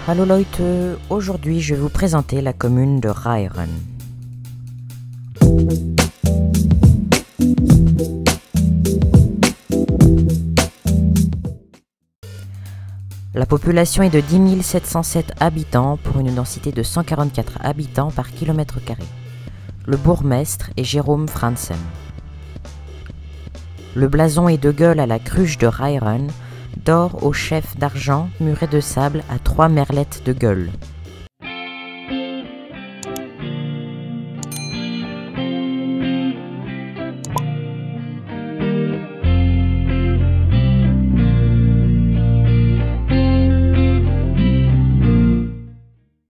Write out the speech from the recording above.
Hallo Leute, aujourd'hui je vais vous présenter la commune de Rairen. La population est de 10 707 habitants pour une densité de 144 habitants par kilomètre carré. Le bourgmestre est Jérôme Franzen. Le blason est de gueule à la cruche de Rairen, d'or au chef d'argent muré de sable à 3 merlettes de gueule.